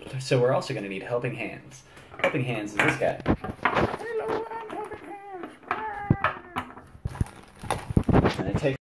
So we're also going to need helping hands. Helping hands is this guy. Hello, I'm helping hands. And it takes